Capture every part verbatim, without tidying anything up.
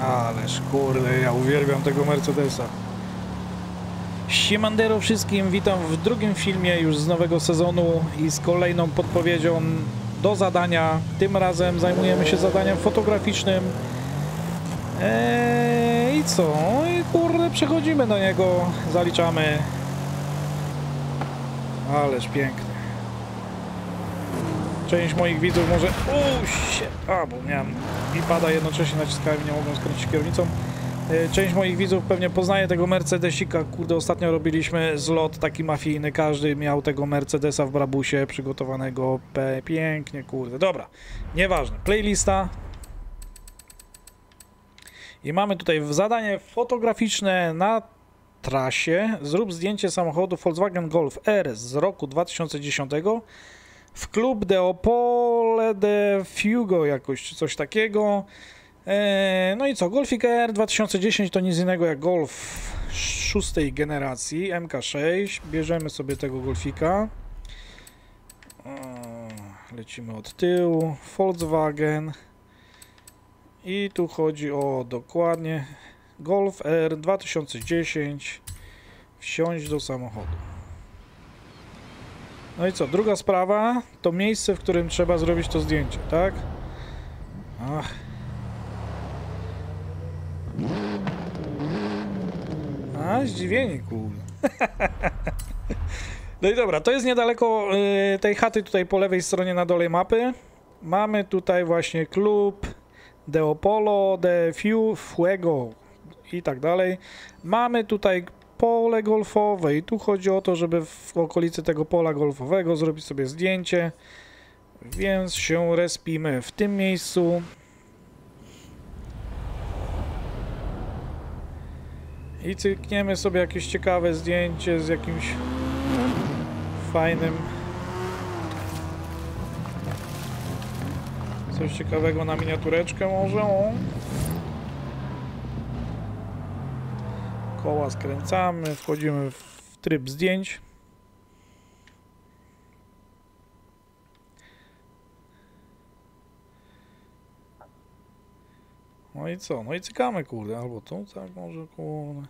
Ależ kurde, ja uwielbiam tego Mercedesa. Siemandero wszystkim, witam w drugim filmie już z nowego sezonu i z kolejną podpowiedzią do zadania. Tym razem zajmujemy się zadaniem fotograficznym. Eee, I co? I kurde, przechodzimy do niego, zaliczamy. Ależ piękny. Część moich widzów może... Uuu, a, bo miałem... Mi pada jednocześnie, naciskałem i nie mogłem skręcić kierownicą. Część moich widzów pewnie poznaje tego Mercedesika. Kurde, ostatnio robiliśmy zlot taki mafijny. Każdy miał tego Mercedesa w brabusie przygotowanego. P pięknie, kurde. Dobra, nieważne. Playlista. I mamy tutaj zadanie fotograficzne na trasie. Zrób zdjęcie samochodu Volkswagen Golf R z roku dwa tysiące dziesiątego. W Club de Opole de Fuego jakoś, czy coś takiego. Eee, no i co? Golfik R dwa tysiące dziesięć to nic innego jak Golf szóstej generacji, M K sześć. Bierzemy sobie tego Golfika. Eee, lecimy od tyłu. Volkswagen. I tu chodzi o dokładnie Golf R dwa tysiące dziesięć. Wsiąść do samochodu. No i co? Druga sprawa to miejsce, w którym trzeba zrobić to zdjęcie, tak? Ach. A, zdziwienie, kurde. No i dobra, to jest niedaleko y, tej chaty tutaj po lewej stronie na dole mapy. Mamy tutaj właśnie klub de Opolo, de Fuego i tak dalej. Mamy tutaj pole golfowe i tu chodzi o to, żeby w okolicy tego pola golfowego zrobić sobie zdjęcie, więc się respimy w tym miejscu. I cykniemy sobie jakieś ciekawe zdjęcie z jakimś fajnym, coś ciekawego na miniatureczkę może, o. Koła skręcamy, wchodzimy w tryb zdjęć. No i co? No i cykamy, kurde, albo tu, tak może, kurde.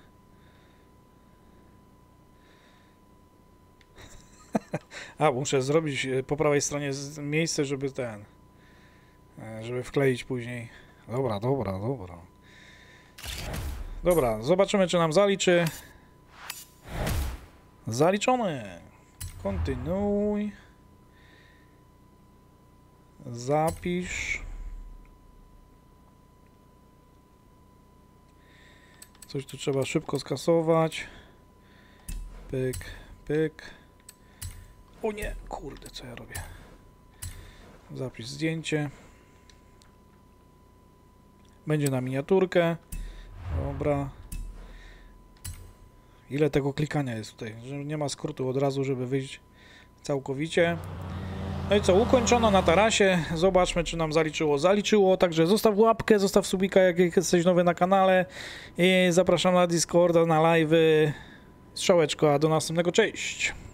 A, muszę zrobić po prawej stronie miejsce, żeby ten, żeby wkleić później. Dobra, dobra, dobra. Dobra, zobaczymy, czy nam zaliczy. Zaliczone. Kontynuuj. Zapisz. Coś tu trzeba szybko skasować. Pyk, pyk. O nie, kurde, co ja robię? Zapisz zdjęcie. Będzie na miniaturkę. Dobra. Ile tego klikania jest tutaj? Że nie ma skrótu od razu, żeby wyjść całkowicie. No i co? Ukończono na tarasie. Zobaczmy, czy nam zaliczyło. Zaliczyło, także zostaw łapkę, zostaw subika, jak jesteś nowy na kanale. I zapraszam na Discorda, na live'y. Strzałeczko, a do następnego. Cześć!